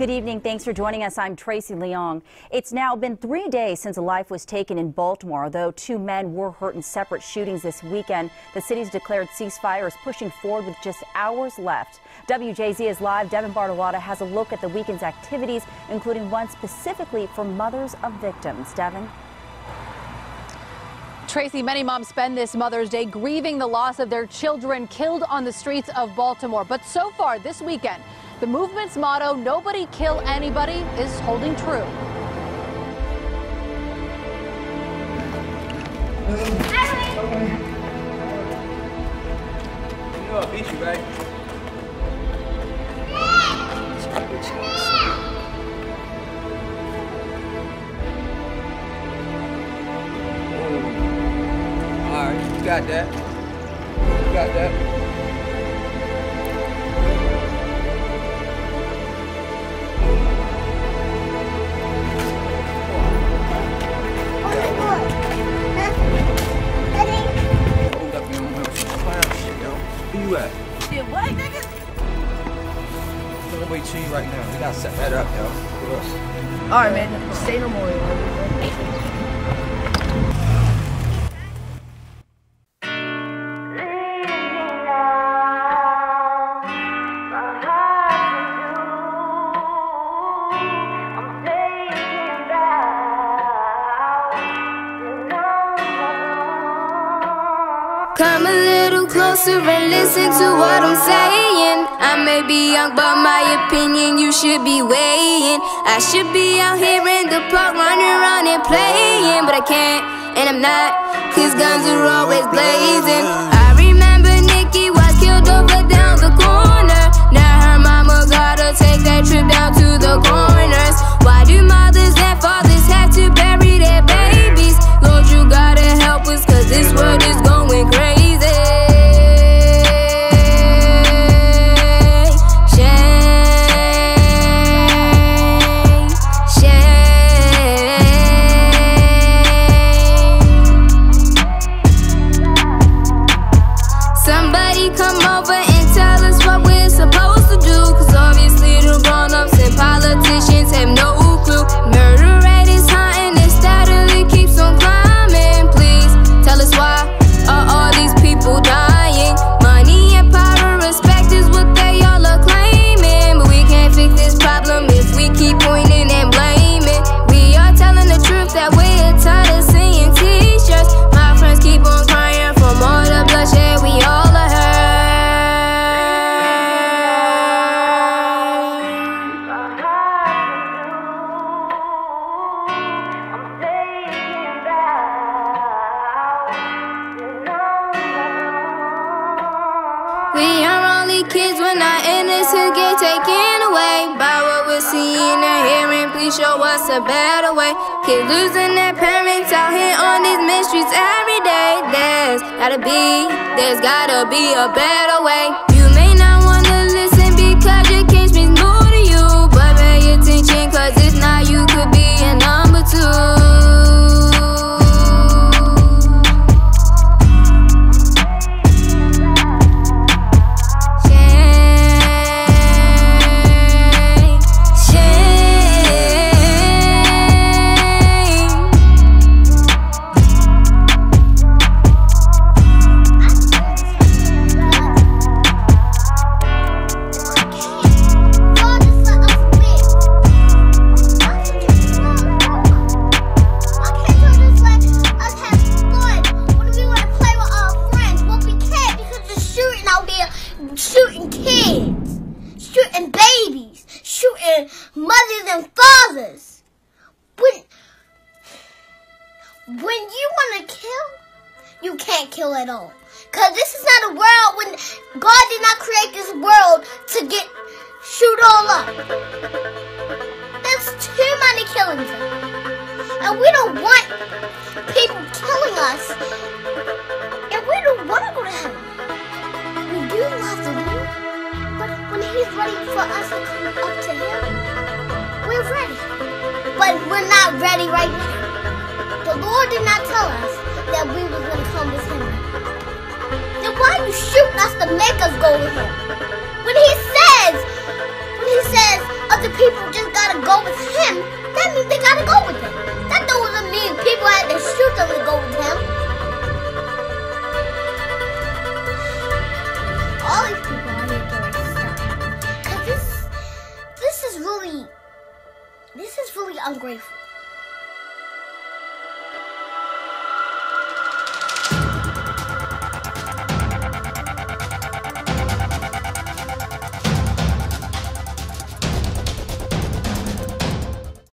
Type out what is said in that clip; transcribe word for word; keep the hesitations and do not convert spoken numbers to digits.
Good evening. Thanks for joining us. I'm Tracy Leong. It's now been three days since a life was taken in Baltimore. Though two men were hurt in separate shootings this weekend, the city's declared ceasefire is pushing forward with just hours left. W J Z is live. Devin Bartolata has a look at the weekend's activities, including one specifically for mothers of victims. Devin? Tracy, many moms spend this Mother's Day grieving the loss of their children killed on the streets of Baltimore. But so far this weekend, the movement's motto, "Nobody kill anybody," is holding true. You know I beat you, right? Alright, you got that. You got that. Where you at? Shit, what, nigga? I'm gonna wait till you right now. We gotta set that up, yo. Alright, man. Say no more. Come a little closer and listen to what I'm saying. I may be young, but my opinion you should be weighing. I should be out here in the park running around and playing, but I can't, and I'm not, cause guns are always blazing. I remember Nikki was killed over down the corner. Now her mama gotta take that trip down to the corners. Why do mothers and fathers have to bury their babies? Lord, you gotta help us, cause this world is going crazy. We are only kids, we're not innocent, get taken away by what we're seeing and hearing. Please show us a better way. Kids losing their parents out here on these main streets every day. There's gotta be, there's gotta be a better way. You may not wanna listen because your case means more to you, but pay attention, cause if not, you could be a number two. Shooting kids, shooting babies, shooting mothers and fathers. When, when you want to kill, you can't kill at all. Because this is not a world when God did not create this world to get shoot all up. There's too many killings. And we don't want people killing us. And we don't want to go to heaven. We do love the Lord, but when He's ready for us to come up to Him, we're ready. But we're not ready right now. The Lord did not tell us that we were going to come with Him. Then why are you shooting us to make us go with Him? When He says, when He says, a because the people just gotta go with him, that means they gotta go with him. That doesn't mean people had to shoot them to go with him. All these people are here to stop. Cause this, this is really, this is really ungrateful.